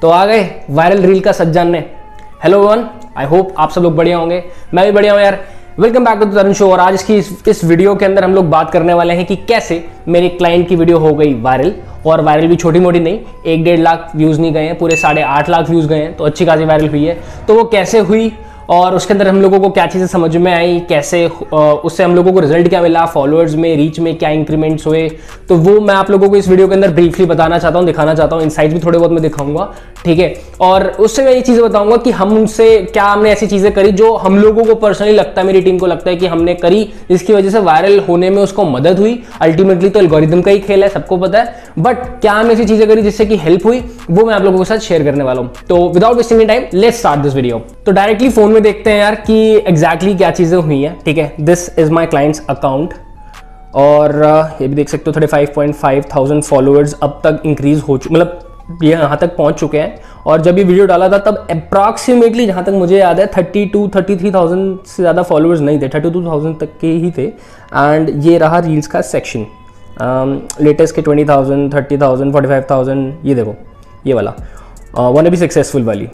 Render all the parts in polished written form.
तो आ गए viral reel का सच जानने। हेलो एवरीवन, आई होप आप सब लोग बढ़िया होंगे। मैं भी बढ़िया हूँ यार। Welcome back to Tarun show. और आज की इस वीडियो के अंदर हम लोग बात करने वाले हैं कि कैसे मेरे क्लाइंट की वीडियो हो गई वायरल। और वायरल भी छोटी मोटी नहीं, 1-1.5 लाख व्यूज नहीं गए हैं, पूरे 8.5 लाख व्यूज गए हैं, तो अच्छी खासी वायरल हुई है। तो वो कैसे हुई और उसके अंदर हम लोगों को क्या चीज़ें समझ में आई, कैसे उससे हम लोगों को रिजल्ट क्या मिला, फॉलोअर्स में, रीच में क्या इंक्रीमेंट्स हुए, तो वो मैं आप लोगों को इस वीडियो के अंदर ब्रीफली बताना चाहता हूँ, दिखाना चाहता हूँ। इनसाइट्स भी थोड़े बहुत मैं दिखाऊंगा, ठीक है। और उससे मैं ये चीज़ें बताऊंगा कि हम उनसे क्या हमने ऐसी चीज़ें करी जो हम लोगों को पर्सनली लगता है, मेरी टीम को लगता है कि हमने करी, जिसकी वजह से वायरल होने में उसको मदद हुई। अल्टीमेटली तो एल्गोरिदम का ही खेल है, सबको पता है, बट क्या हमने ऐसी चीज़ें करी जिससे कि हेल्प हुई, वो मैं आप लोगों के साथ शेयर करने वाला हूँ। तो without wasting any time let's start this video. तो डायरेक्टली फोन में देखते हैं यार कि एग्जैक्टली क्या चीज़ें हुई हैं, ठीक है। This is my clients account और ये भी देख सकते हो 35,500 फॉलोअर्स अब तक इंक्रीज हो चुके, मतलब ये यहाँ तक पहुँच चुके हैं। और जब ये वीडियो डाला था तब अप्रॉक्सीमेटली जहाँ तक मुझे याद है 33,000 से ज़्यादा फॉलोअर्स नहीं थे, 32,000 तक के ही थे। एंड ये रहा रील्स का सेक्शन, लेटेस्ट के 20,000, 30,000, 45,000, ये देखो ये वाला वन बी सक्सेसफुल वाली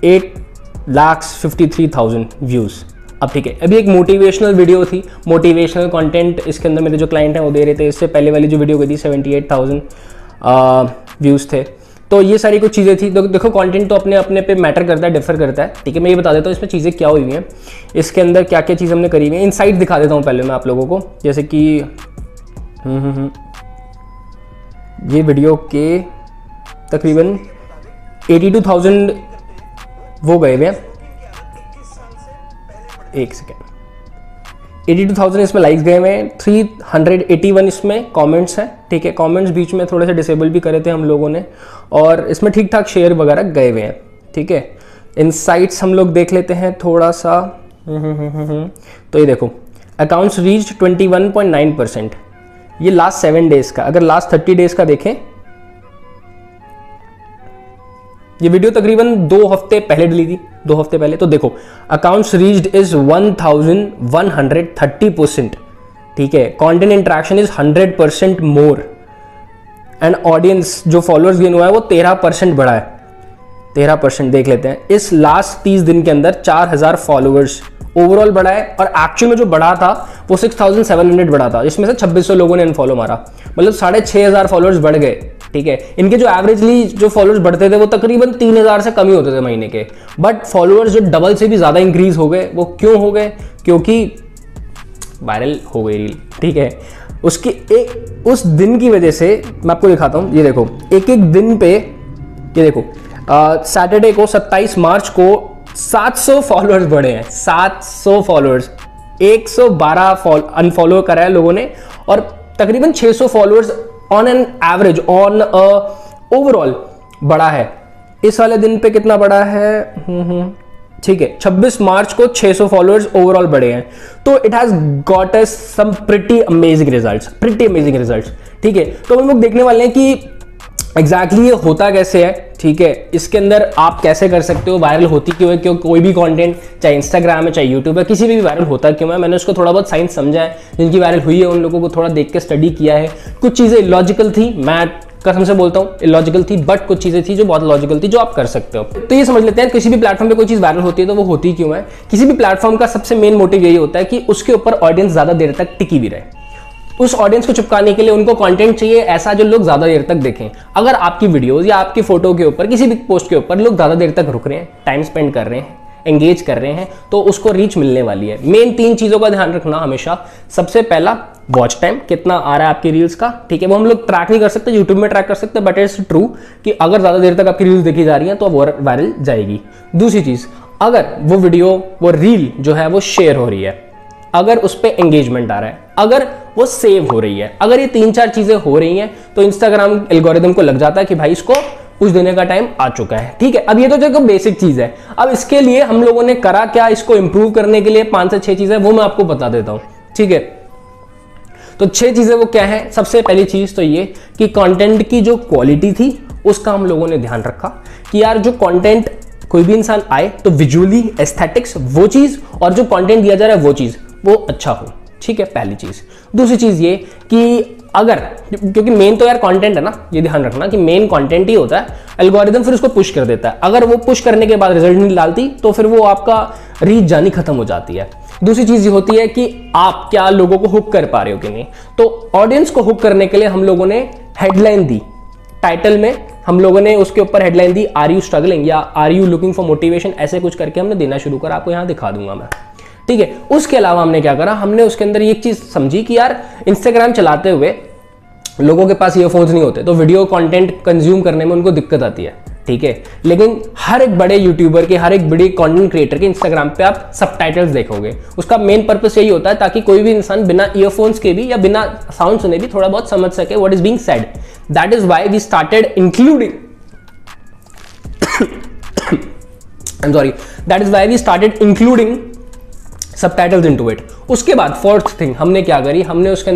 8,53,000 व्यूज़। अब ठीक है, अभी एक मोटिवेशनल वीडियो थी, मोटिवेशनल कंटेंट इसके अंदर मेरे जो क्लाइंट हैं वो दे रहे थे। इससे पहले वाली जो वीडियो गई थी 78,000 व्यूज़ थे। तो ये सारी कुछ चीज़ें थी। तो देखो कंटेंट तो अपने अपने पे मैटर करता है, डिफर करता है, ठीक है। मैं ये बता देता हूँ इसमें चीज़ें क्या हुई हैं, इसके अंदर क्या क्या चीज़ हमने करी हुई है। इनसाइट दिखा देता हूँ पहले मैं आप लोगों को, जैसे कि ये वीडियो के तकरीबन 82,000 वो गए हुए हैं, एक सेकेंड, 82,000 इसमें लाइक्स गए हुए हैं, 381 इसमें कमेंट्स हैं, ठीक है। कमेंट्स बीच में थोड़े से डिसेबल भी करे थे हम लोगों ने, और इसमें ठीक ठाक शेयर वगैरह गए हुए हैं, ठीक है। इनसाइट्स हम लोग देख लेते हैं थोड़ा सा। तो ये देखो अकाउंट्स रीच्ड 21.9%, ये लास्ट 7 डेज का। अगर लास्ट 30 डेज का देखें, ये वीडियो तकरीबन 2 हफ्ते पहले डली थी, 2 हफ्ते पहले। तो देखो अकाउंट्स रीच्ड इज 1130%, ठीक है। Content interaction is 100% more, and audience जो फॉलोअर्स गेन हुआ है वो 13% बढ़ा है, 13%। देख लेते हैं इस लास्ट 30 दिन के अंदर 4,000 फॉलोअर्स ओवरऑल बढ़ा है। और एक्चुअल में जो बढ़ा था वो 6,700 बढ़ा था, इसमें से 2600 लोगों ने अनफॉलो मारा, मतलब 6,500 फॉलोअर्स बढ़ गए, ठीक है। इनके जो एवरेजली जो फॉलोअर्स बढ़ते थे वो तकरीबन 3,000 से कम ही होते थे महीने के, बट फॉलोअर्स जो डबल से भी ज़्यादा इंक्रीज हो गए। वो क्यों हो गए? क्योंकि वायरल हो गई रील, ठीक है। उसकी एक उस दिन की वजह से मैं आपको दिखाता हूँ। ये देखो एक एक दिन पे, ये देखो सैटरडे को 27 मार्च को 700 फॉलोअर्स बढ़े हैं, 700 फॉलोअर्स, 112 अनफॉलो करा है लोगों ने, और तकरीबन 600 followers on an average, on overall बढ़ा है। इस वाले दिन पे कितना बढ़ा है, ठीक है, 26 मार्च को 600 फॉलोअर्स ओवरऑल बढ़े हैं। तो it has got us some pretty amazing results, ठीक है। तो हम लोग देखने वाले हैं कि एग्जैक्टली ये होता कैसे है, ठीक है। इसके अंदर आप कैसे कर सकते हो, वायरल होती क्यों है, क्यों कोई भी कंटेंट चाहे इंस्टाग्राम है चाहे यूट्यूब है, किसी भी वायरल होता क्यों है। मैंने उसको थोड़ा बहुत साइंस समझा है, जिनकी वायरल हुई है उन लोगों को थोड़ा देख के स्टडी किया है। कुछ चीज़ें इलॉजिकल थी, मैं कसम से बोलता हूँ इलॉजिकल थी, बट कुछ चीज़ें थी जो बहुत लॉजिकल थी, जो आप कर सकते हो। तो ये समझ लेते हैं किसी भी प्लेटफॉर्म पे कोई चीज़ वायरल होती है तो वो होती क्यों है। किसी भी प्लेटफॉर्म का सबसे मेन मोटिव यही होता है कि उसके ऊपर ऑडियंस ज़्यादा देर तक टिकी भी रहे। उस ऑडियंस को चिपकाने के लिए उनको कंटेंट चाहिए ऐसा जो लोग ज्यादा देर तक देखें। अगर आपकी वीडियोस या आपकी फोटो के ऊपर, किसी भी पोस्ट के ऊपर लोग ज्यादा देर तक रुक रहे हैं, टाइम स्पेंड कर रहे हैं, एंगेज कर रहे हैं, तो उसको रीच मिलने वाली है। मेन 3 चीजों का ध्यान रखना हमेशा। सबसे पहला वॉच टाइम, कितना आ रहा है आपकी रील्स का, ठीक है। वो हम लोग ट्रैक नहीं कर सकते, यूट्यूब में ट्रैक कर सकते, बट इट्स ट्रू कि अगर ज्यादा देर तक आपकी रील्स देखी जा रही है तो वो वायरल जाएगी। दूसरी चीज, अगर वो वीडियो, वो रील जो है वो शेयर हो रही है, अगर उस पर एंगेजमेंट आ रहा है, अगर वो सेव हो रही है, अगर ये 3-4 चीजें हो रही हैं, तो इंस्टाग्राम एल्गोरिदम को लग जाता है कि भाई इसको कुछ देने का टाइम आ चुका है, ठीक है। अब ये तो देखो बेसिक चीज है। अब इसके लिए हम लोगों ने करा क्या, इसको इंप्रूव करने के लिए 5 से 6 चीजें, वो मैं आपको बता देता हूं, ठीक है। तो 6 चीजें वो क्या है। सबसे पहली चीज तो ये कि कंटेंट की जो क्वालिटी थी उसका हम लोगों ने ध्यान रखा कि यार जो कंटेंट कोई भी इंसान आए तो विजुअली एस्थेटिक्स वो चीज, और जो कंटेंट दिया जा रहा है वो चीज वो अच्छा हो, ठीक है, पहली चीज। दूसरी चीज ये कि अगर, क्योंकि मेन तो यार कंटेंट है ना, ये ध्यान रखना कि मेन कंटेंट ही होता है, एल्गोरिदम फिर उसको पुश कर देता है। अगर वो पुश करने के बाद रिजल्ट नहीं डालती तो फिर वो आपका रीच जानी खत्म हो जाती है। दूसरी चीज ये होती है कि आप क्या लोगों को हुक कर पा रहे हो कि नहीं। तो ऑडियंस को हुक करने के लिए हम लोगों ने हेडलाइन दी, टाइटल में हम लोगों ने उसके ऊपर हेडलाइन दी आर यू स्ट्रगलिंग या are you looking for motivation, ऐसे कुछ करके हमने देना शुरू करा। आपको यहां दिखा दूंगा मैं, ठीक है। उसके अलावा हमने क्या करा, हमने उसके अंदर एक चीज समझी कि यार इंस्टाग्राम चलाते हुए लोगों के पास ईयरफोन्स नहीं होते, तो वीडियो कंटेंट कंज्यूम करने में उनको दिक्कत आती है, ठीक है। लेकिन हर एक बड़े यूट्यूबर के, हर एक बड़े कंटेंट क्रिएटर के इंस्टाग्राम पे आप सबटाइटल्स देखोगे। उसका मेन पर्पस यही होता है ताकि कोई भी इंसान बिना ईयरफोन्स के भी या बिना साउंड सुने भी थोड़ा बहुत समझ सके what is being said. That is why we started including I'm sorry, that is why we started including subtitles into it. उसके बाद फोर्थ थिंग हमने क्या करी, हमने उसके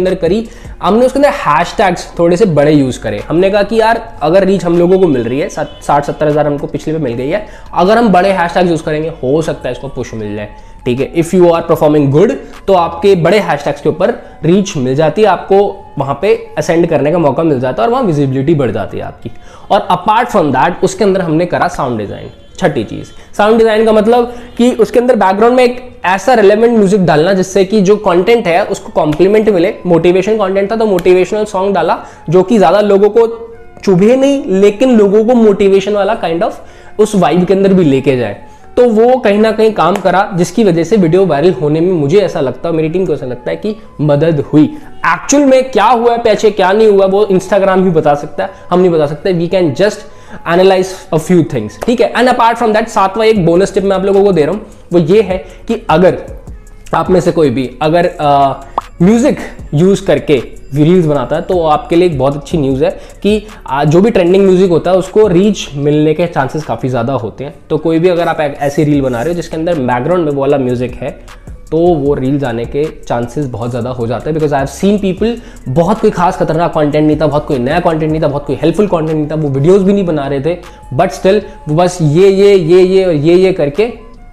अंदर हैशटैग्स थोड़े से बड़े यूज करे। हमने कहा कि यार अगर रीच हम लोगों को मिल रही है 60-70 हज़ार हमको पिछले पे मिल गई है, अगर हम बड़े हैशटैग्स यूज करेंगे हो सकता है इसको पुश मिल जाए, ठीक है। If you are performing good तो आपके बड़े हैशटैग्स के ऊपर रीच मिल जाती है, आपको वहां पे असेंड करने का मौका मिल जाता है और वहां विजिबिलिटी बढ़ जाती है आपकी। और अपार्ट फ्रॉम दैट उसके अंदर हमने करा साउंड डिजाइन। छठी चीज साउंड डिजाइन का मतलब कि उसके अंदर बैकग्राउंड में एक ऐसा रिलेवेंट म्यूजिक डालना जिससे कि जो कंटेंट है उसको कॉम्प्लीमेंट मिले। मोटिवेशन कंटेंट था तो मोटिवेशनल सॉन्ग डाला जो कि ज्यादा लोगों को चुभे नहीं, लेकिन लोगों को मोटिवेशन वाला काइंड ऑफ उस वाइब के अंदर भी लेके जाए। तो वो कहीं ना कहीं काम करा, जिसकी वजह से वीडियो वायरल होने में मुझे ऐसा लगता है, मेरी टीम को ऐसा लगता है कि मदद हुई। एक्चुअल में क्या हुआ है पीछे क्या नहीं हुआ वो इंस्टाग्राम ही बता सकता है, हम नहीं बता सकते। We can just analyse a few things, ठीक है। एंड अपार्ट फ्रॉम दैट सातवां एक बोनस टिप मैं आप लोगों को दे रहा हूं, वो ये है कि अगर आप में से कोई भी अगर म्यूजिक यूज करके रील्स बनाता है तो आपके लिए एक बहुत अच्छी न्यूज़ है कि जो भी ट्रेंडिंग म्यूजिक होता है उसको रीच मिलने के चांसेस काफ़ी ज़्यादा होते हैं। तो कोई भी अगर आप ऐसी रील बना रहे हो जिसके अंदर बैकग्राउंड में वो वाला म्यूजिक है तो वो रील्स आने के चांसेस बहुत ज़्यादा हो जाते हैं। Because I have seen people, बहुत कोई खास खतरनाक कंटेंट नहीं था, बहुत कोई नया कंटेंट नहीं था, बहुत कोई हेल्पफुल कंटेंट नहीं था, वो वीडियोस भी नहीं बना रहे थे, बट स्टिल वो बस ये और ये करके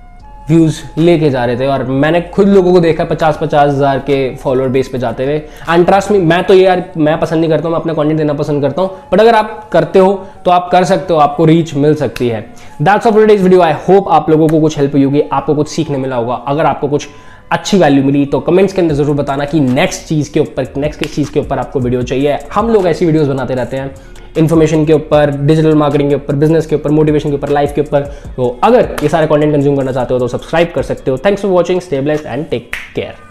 व्यूज लेके जा रहे थे। और मैंने खुद लोगों को देखा 50-50 हज़ार के फॉलोअर बेस पे जाते हुए। एंड ट्रस्ट मी, मैं तो यार मैं पसंद नहीं करता हूँ, मैं अपना कंटेंट देना पसंद करता हूँ, बट अगर आप करते हो तो आप कर सकते हो, आपको रीच मिल सकती है। That's all for today's video. I hope आप लोगों को कुछ हेल्प हुई होगी, आपको कुछ सीखने मिला होगा। अगर आपको कुछ अच्छी वैल्यू मिली तो कमेंट्स के अंदर जरूर बताना कि नेक्स्ट किस चीज़ के ऊपर आपको वीडियो चाहिए। हम लोग ऐसी वीडियोस बनाते रहते हैं, इन्फॉर्मेशन के ऊपर, डिजिटल मार्केटिंग के ऊपर, बिजनेस के ऊपर, मोटिवेशन के ऊपर, लाइफ के ऊपर। तो अगर ये सारे कंटेंट कंज्यूम करना चाहते हो तो सब्सक्राइब कर सकते हो। Thanks for watching, stay blessed and take care.